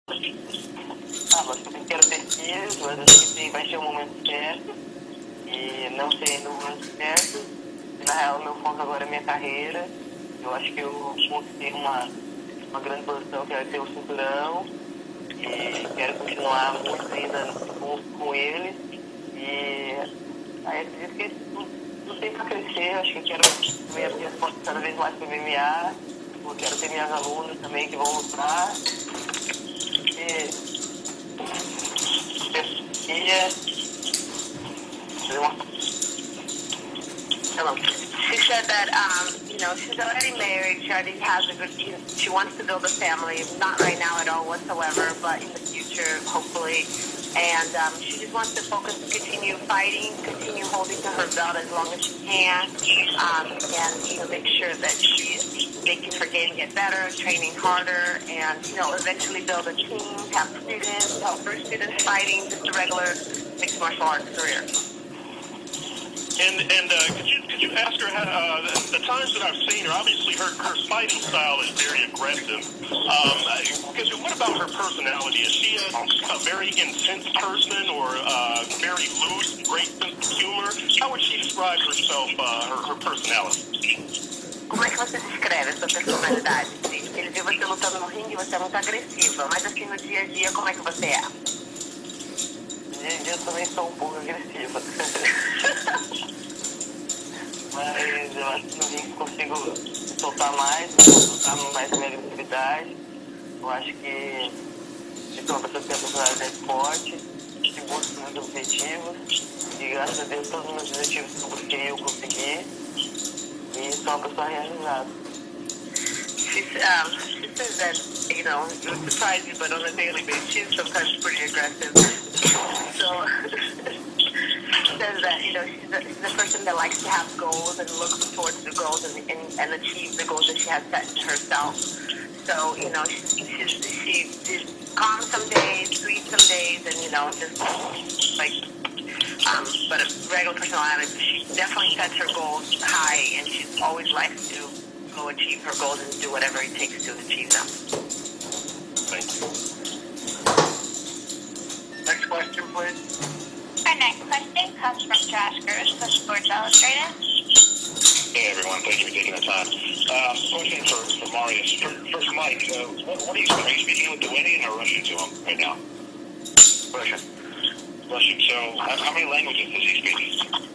Mas eu quero ter filhos, mas eu sei que vai ser o momento certo. E não sei ainda o momento certo. E, na real, meu foco agora é minha carreira. Eu acho que eu consegui uma grande posição, que é ter o cinturão. E quero continuar muito ainda com ele. E aí eu acredito que tudo tem para crescer. Eu acho que eu quero me esforçar cada vez mais para MMA. Eu quero ter minhas alunas também que vão lutar. Hello. She said that, she's already married. She already has a good, she wants to build a family. Not right now at all whatsoever, but in the future, hopefully. And she just wants to focus, continue fighting, continue holding to her belt as long as she can, and make sure that she's making her game get better, training harder, and eventually build a team, have students, help her students fighting, just a regular mixed martial arts career. And could you ask her how, the times that I've seen her, obviously her fighting style is very aggressive. Because what about her personality? Is she a very intense person or very loose, great sense of humor? How would she describe herself, her personality? Como é que você descreve a sua personalidade? Ele viu você lutando no ringue, você é muito agressiva, mas assim no dia a dia, como é que você é? No dia a dia eu também sou um pouco agressiva. Mas eu acho que no ringue consigo soltar mais minha agressividade. Eu acho que sou uma pessoa que tem a personalidade forte, que busca meus objetivos. E graças a Deus todos os meus objetivos que eu busquei eu consegui. E sou uma pessoa realizada. She says that, it would surprise you, but on a daily basis, she's sometimes pretty aggressive. So, says that, she's a person that likes to have goals and look towards the goals and achieve the goals that she has set herself. So, she's calm some days, sweet some days, and, just like, but a regular personality. She definitely sets her goals high, and she always likes to go achieve her goals and do whatever it takes to achieve them. Thank you. Next question, please. Our next question comes from Josh Gersh with Sports Illustrated. Hey everyone, thank you for taking the time. Question for Marius. First, Mike, what are you speaking Lithuanian or Russian to him right now? Russian. Russian. So, how many languages does he speak?